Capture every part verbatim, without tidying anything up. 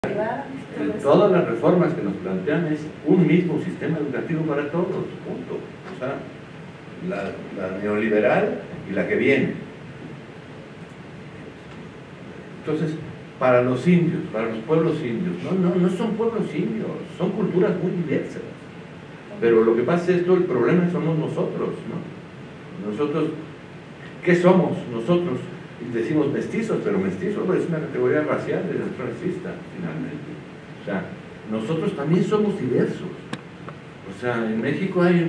Todas las reformas que nos plantean es un mismo sistema educativo para todos, punto. O sea, la, la neoliberal y la que viene. Entonces, para los indios, para los pueblos indios, no, no, no son pueblos indios, son culturas muy diversas. Pero lo que pasa es que el problema somos nosotros, ¿no? Nosotros, ¿qué somos nosotros? Decimos mestizos, pero mestizo es una categoría racial, es racista, finalmente. O sea, nosotros también somos diversos. O sea, en México hay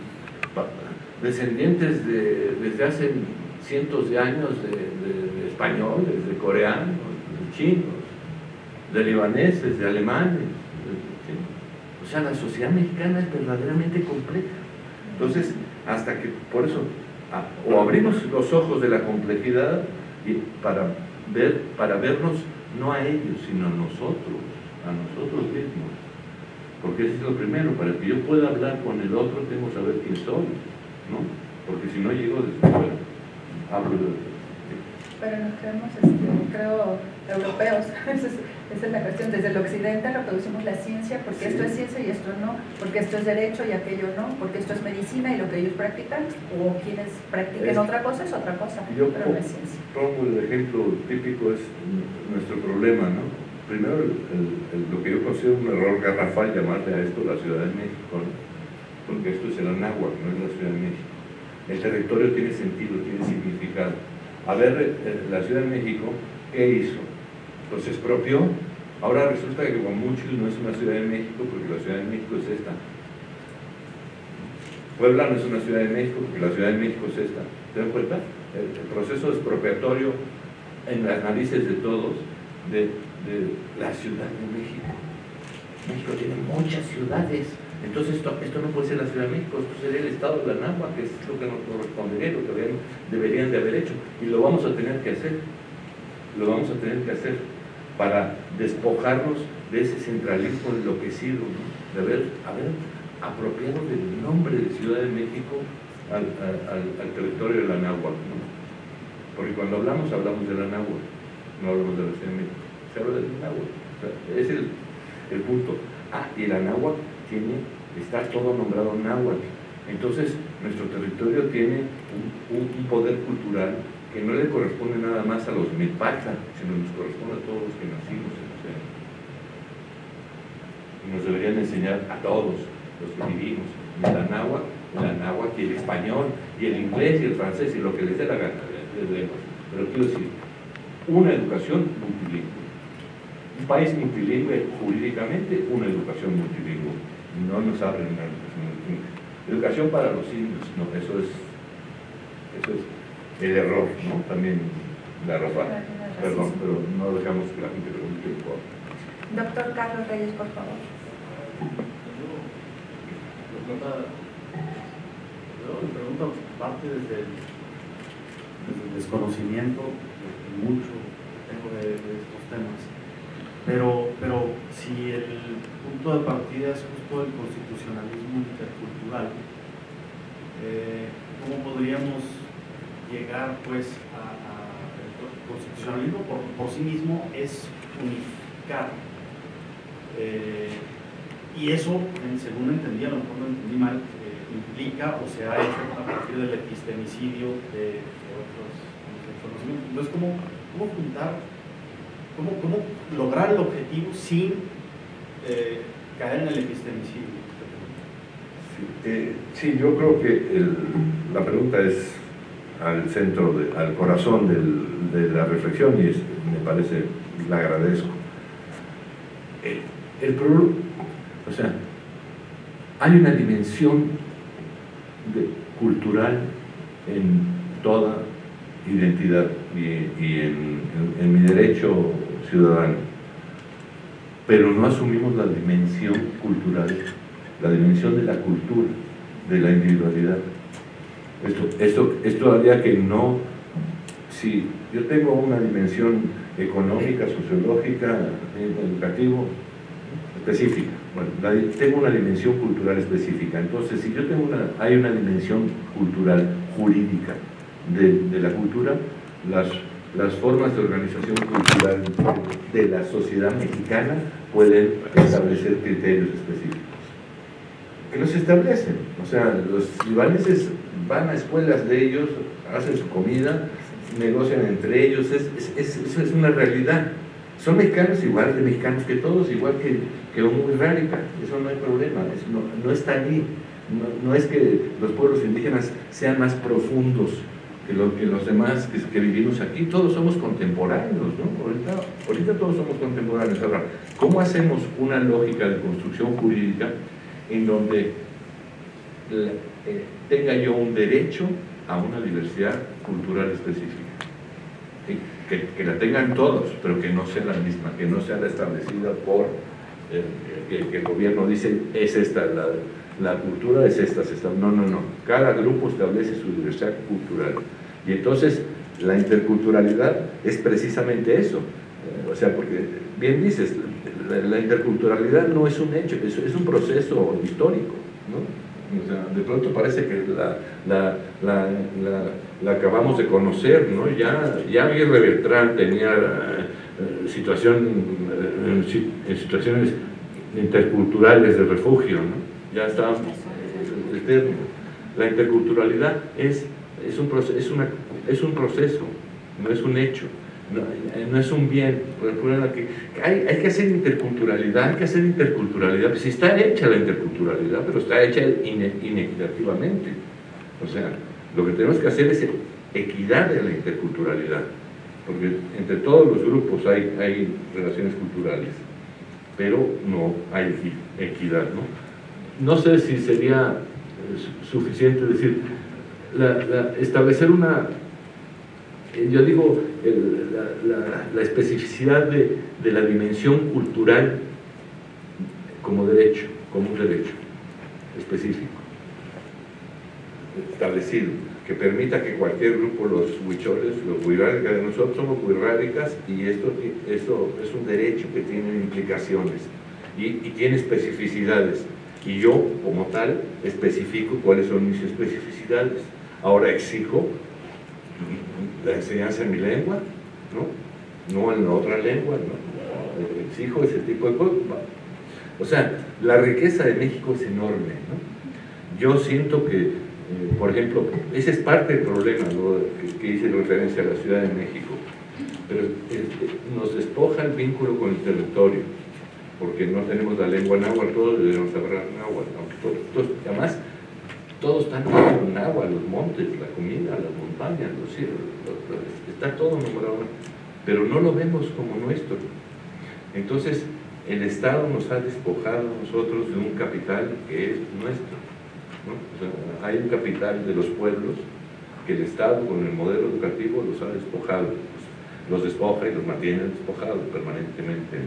descendientes de, desde hace cientos de años de, de, de españoles, de coreanos, de chinos, de libaneses, de alemanes. ¿Sí? O sea, la sociedad mexicana es verdaderamente compleja. Entonces, hasta que, por eso, o abrimos los ojos de la complejidad y para, ver, para vernos no a ellos, sino a nosotros, a nosotros mismos. Porque eso es lo primero, para que yo pueda hablar con el otro tengo que saber quién soy, ¿no? Porque si no llego desde fuera, hablo de... Pero nos creemos, este, creo, europeos, esa es, esa es la cuestión. Desde el occidente reproducimos la ciencia, porque sí. Esto es ciencia y esto no, porque esto es derecho y aquello no, porque esto es medicina y lo que ellos practican, o quienes practiquen es, otra cosa es otra cosa, yo pero no es ciencia. Pongo el ejemplo típico, es nuestro problema, ¿no? Primero, el, el, el, lo que yo considero un error garrafal llamarle a esto la Ciudad de México, ¿no? Porque esto es el Anáhuac, no es la Ciudad de México. El territorio tiene sentido, tiene significado. A ver, la Ciudad de México, ¿qué hizo? Los expropió. Ahora resulta que Guamúchil no es una Ciudad de México porque la Ciudad de México es esta. Puebla no es una Ciudad de México porque la Ciudad de México es esta. ¿Se dan cuenta? El, el proceso expropiatorio en las narices de todos de, de la Ciudad de México. México tiene muchas ciudades. Entonces esto, esto no puede ser la Ciudad de México, esto sería el estado de la Anáhuac, que es lo que nos correspondería, lo que deberían, deberían de haber hecho, y lo vamos a tener que hacer, lo vamos a tener que hacer para despojarnos de ese centralismo enloquecido, ¿no? De haber, haber apropiado del nombre de Ciudad de México al, al, al territorio de la Anáhuac, ¿no? Porque cuando hablamos, hablamos de la Anáhuac, no hablamos de la Ciudad de México, se habla de la Anáhuac, o sea, es el, el punto. Ah, y la Anáhuac tiene, está todo nombrado náhuatl. Entonces, nuestro territorio tiene un, un, un poder cultural que no le corresponde nada más a los milpaca, sino nos corresponde a todos los que nacimos en la ciudad. Y nos deberían enseñar a todos los que vivimos el náhuatl, el náhuatl y el español, y el inglés y el francés, y lo que les dé la gana de lenguas. Pero quiero decir, una educación multilingüe. Un país multilingüe jurídicamente, una educación multilingüe. No nos abren una educación multilingüe. Educación para los indios, no, eso es, eso es el error, ¿no? También la ropa. Perdón, pero no dejamos que la gente pregunte un poco. Doctor Carlos Reyes, por favor. Mi pregunta parte desde el, desde el desconocimiento mucho que tengo de, de estos temas. Pero, pero si el punto de partida es justo el constitucionalismo intercultural, eh, ¿cómo podríamos llegar pues a, a el constitucionalismo por, por sí mismo es unificar? Eh, y eso, según entendí, a lo mejor lo entendí mal, eh, implica o se ha hecho a partir del epistemicidio de, de otros conocimientos. Entonces, ¿cómo, cómo juntar? ¿Cómo, ¿Cómo lograr el objetivo sin eh, caer en el epistemicidio? Sí, eh, sí, yo creo que el, la pregunta es al centro, de, al corazón del, de la reflexión y es, me parece, la agradezco. El, el problema, o sea, hay una dimensión de, cultural en toda identidad y, y en, en, en mi derecho ciudadano, pero no asumimos la dimensión cultural, la dimensión de la cultura, de la individualidad. Esto, esto, esto haría que no, si yo tengo una dimensión económica, sociológica, educativa, específica, bueno, la, tengo una dimensión cultural específica, entonces si yo tengo una, hay una dimensión cultural, jurídica, De, de la cultura, las, las formas de organización cultural de la sociedad mexicana pueden establecer criterios específicos. Que los establecen, o sea, los libaneses van a escuelas de ellos, hacen su comida, negocian entre ellos, es, es, es, eso es una realidad. Son mexicanos igual de mexicanos que todos, igual que, que muy rárica, eso no hay problema, eso no, no está allí. No, no es que los pueblos indígenas sean más profundos que, lo, que los demás que, que vivimos aquí, todos somos contemporáneos, ¿no? Ahorita, ahorita todos somos contemporáneos. Ahora, ¿cómo hacemos una lógica de construcción jurídica en donde la, eh, tenga yo un derecho a una diversidad cultural específica? ¿Sí? Que, que la tengan todos, pero que no sea la misma, que no sea la establecida por eh, que, que el gobierno dice, es esta la... la cultura es esta, esta, no, no, no, cada grupo establece su diversidad cultural, y entonces la interculturalidad es precisamente eso, o sea, porque bien dices, la, la interculturalidad no es un hecho, es, es un proceso histórico, ¿no? O sea, de pronto parece que la, la, la, la, la acabamos de conocer, ¿no? Ya, ya Aguirre Beltrán tenía uh, situación, uh, en situaciones interculturales de refugio, ¿no? Ya está el término. La interculturalidad es, es, un proceso, es, una, es un proceso, no es un hecho, no, no es un bien. Hay, hay que hacer interculturalidad, hay que hacer interculturalidad, pues si está hecha la interculturalidad, pero está hecha inequitativamente. O sea, lo que tenemos que hacer es equidad de la interculturalidad, porque entre todos los grupos hay, hay relaciones culturales, pero no hay equidad, ¿no? No sé si sería suficiente decir, la, la, establecer una, yo digo, el, la, la, la especificidad de, de la dimensión cultural como derecho, como un derecho específico, establecido, que permita que cualquier grupo, los huicholes, los huiráricas, nosotros somos huiráricas, y esto, esto es un derecho que tiene implicaciones y, y tiene especificidades. Y yo, como tal, especifico cuáles son mis especificidades. Ahora exijo la enseñanza en mi lengua, ¿no? No en otra lengua, ¿no? Exijo ese tipo de cosas. O sea, la riqueza de México es enorme, ¿no? Yo siento que, eh, por ejemplo, ese es parte del problema, ¿no? que, que hice referencia a la Ciudad de México, pero eh, nos despoja el vínculo con el territorio, porque no tenemos la lengua náhuatl, todos debemos hablar náhuatl, aunque todos, todos, además todos están nombrados en náhuatl, los montes, la comida, las montañas, los cielos, los, los, está todo nombrado, pero no lo vemos como nuestro. Entonces el Estado nos ha despojado a nosotros de un capital que es nuestro, ¿no? O sea, hay un capital de los pueblos que el Estado con el modelo educativo los ha despojado, los despoja y los mantiene despojados permanentemente.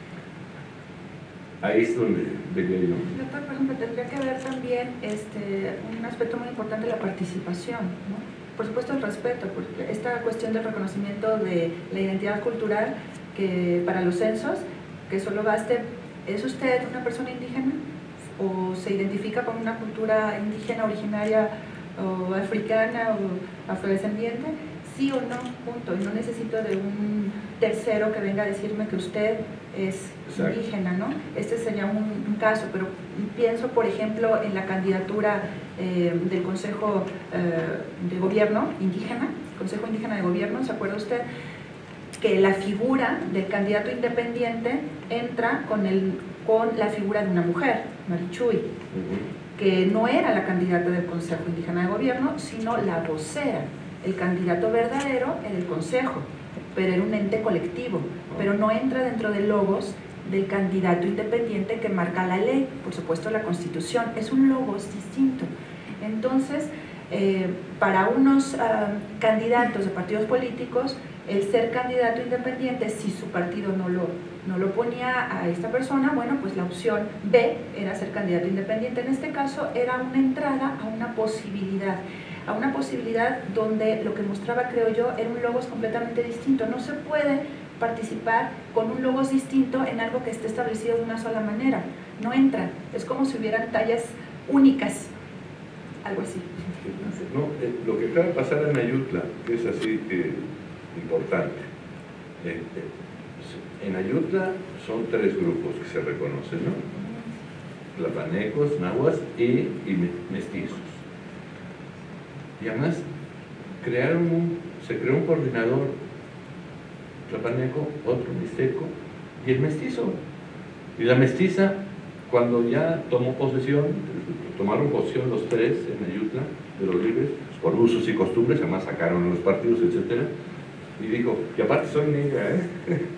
Ahí es donde diría yo. Doctor, por ejemplo, tendría que ver también este, un aspecto muy importante de la participación, ¿no? Por supuesto el respeto, porque esta cuestión del reconocimiento de la identidad cultural, que para los censos, que solo baste, ¿es usted una persona indígena? ¿O se identifica con una cultura indígena originaria o africana o afrodescendiente? Sí o no, punto. Y no necesito de un tercero que venga a decirme que usted es Exacto. indígena, ¿no? Este sería un, un caso, pero pienso, por ejemplo, en la candidatura eh, del Consejo eh, de Gobierno indígena, Consejo Indígena de Gobierno, ¿se acuerda usted? Que la figura del candidato independiente entra con, el, con la figura de una mujer, Marichuy, uh-huh. que no era la candidata del Consejo Indígena de Gobierno, sino la vocera. El candidato verdadero era el Consejo, pero era un ente colectivo, pero no entra dentro de logos del candidato independiente que marca la ley, por supuesto la Constitución, es un logos distinto. Entonces, eh, para unos uh, candidatos de partidos políticos, el ser candidato independiente, si su partido no lo, no lo ponía a esta persona, bueno, pues la opción B era ser candidato independiente. En este caso era una entrada a una posibilidad, a una posibilidad donde lo que mostraba, creo yo, era un logos completamente distinto. No se puede participar con un logos distinto en algo que esté establecido de una sola manera. No entra. Es como si hubieran tallas únicas, algo así. No, eh, lo que acaba de pasar en Ayutla, que es así que importante. Eh, eh, En Ayutla son tres grupos que se reconocen, ¿no? Tlapanecos, nahuas y, y mestizos. Y además crearon un, se creó un coordinador tlapaneco, otro mixteco y el mestizo. Y la mestiza, cuando ya tomó posesión, tomaron posesión los tres en Ayutla de los libres, por usos y costumbres, además sacaron a los partidos, etcétera, y dijo, y aparte soy negra, ¿eh?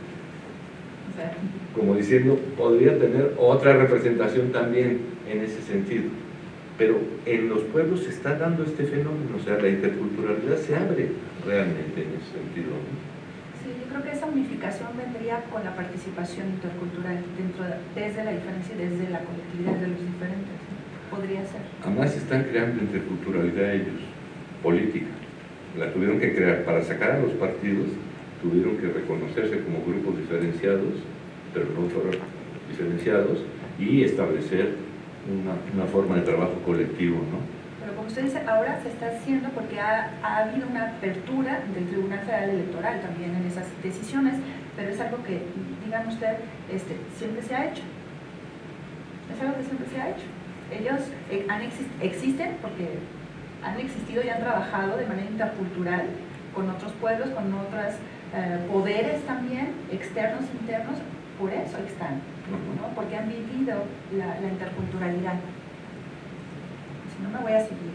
Como diciendo, podría tener otra representación también en ese sentido. Pero en los pueblos se está dando este fenómeno, o sea, la interculturalidad se abre realmente en ese sentido, ¿no? Sí, yo creo que esa unificación vendría con la participación intercultural dentro de, desde la diferencia y desde la colectividad de los diferentes, ¿no? Podría ser. Además están creando interculturalidad ellos, política. La tuvieron que crear para sacar a los partidos, tuvieron que reconocerse como grupos diferenciados, pero no fueron diferenciados, y establecer una, una forma de trabajo colectivo, ¿no? Pero como usted dice, ahora se está haciendo porque ha, ha habido una apertura del Tribunal Federal Electoral también en esas decisiones, pero es algo que, digan usted, este, siempre se ha hecho. Es algo que siempre se ha hecho. Ellos eh, han exist existen porque han existido y han trabajado de manera intercultural con otros pueblos, con otros eh, poderes también, externos, internos, por eso están, ¿no? Porque han vivido la, la interculturalidad. Si no, me voy a seguir.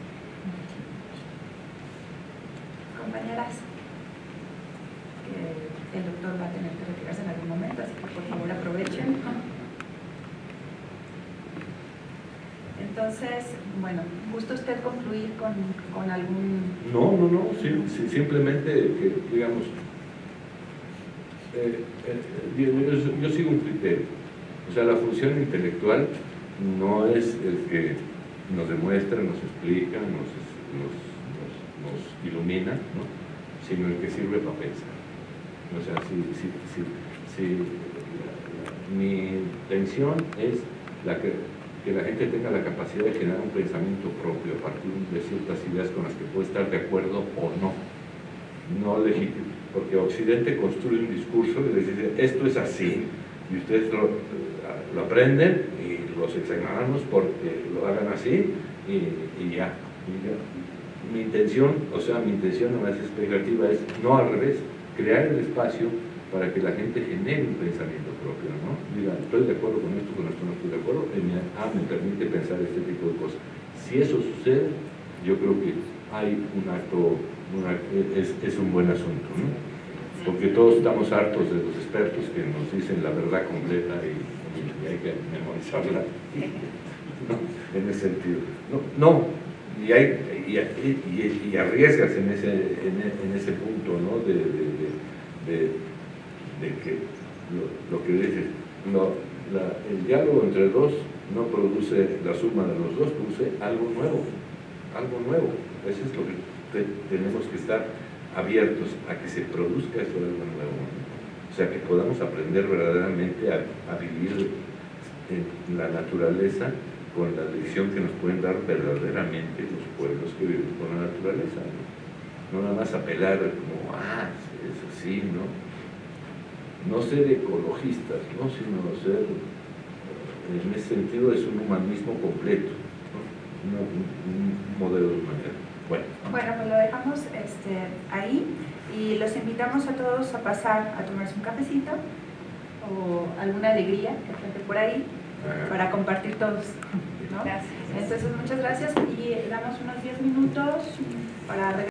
Compañeras, que el doctor va a tener que retirarse en algún momento, así que por favor aprovechen. Entonces, bueno, ¿gusta usted concluir con, con algún...? No, no, no, sí, sí, simplemente que, digamos, eh, eh, yo, yo, yo sigo un criterio. O sea, la función intelectual no es el que nos demuestra, nos explica, nos, nos, nos, nos ilumina, ¿no? Sino el que sirve para pensar. O sea, si, si, si, si mi intención es la que que la gente tenga la capacidad de generar un pensamiento propio a partir de ciertas ideas con las que puede estar de acuerdo o no. No legítimo, porque Occidente construye un discurso y les dice, esto es así, y ustedes lo, lo aprenden y los examinamos porque lo hagan así y, y, ya, y ya. Mi intención, o sea, mi intención más expectativa es, no al revés, crear el espacio para que la gente genere un pensamiento propio, ¿no? Diga, estoy de acuerdo con esto, con esto no estoy de acuerdo, y me, ah, me permite pensar este tipo de cosas. Si eso sucede, yo creo que hay un acto, una, es, es un buen asunto, ¿no? Porque todos estamos hartos de los expertos que nos dicen la verdad completa y, y hay que memorizarla, ¿no? En ese sentido. No, no y, hay, y, y, y arriesgas en ese, en, en ese punto, ¿no? de, de, de, de de que lo, lo que dices, no, la, el diálogo entre dos no produce la suma de los dos, produce algo nuevo, algo nuevo. Eso es lo que te, tenemos que estar abiertos a que se produzca eso algo nuevo, ¿no? O sea, que podamos aprender verdaderamente a, a vivir en la naturaleza con la lección que nos pueden dar verdaderamente los pueblos que viven con la naturaleza, ¿no? No nada más apelar como, ah, eso sí, ¿no? No ser ecologistas, ¿no? Sino ser, en ese sentido, es un humanismo completo, ¿no? un, un modelo de humanidad. Bueno. Bueno, pues lo dejamos este, ahí y los invitamos a todos a pasar a tomarse un cafecito o alguna alegría que esté por ahí para compartir todos, ¿no? Gracias. Entonces, muchas gracias y damos unos diez minutos para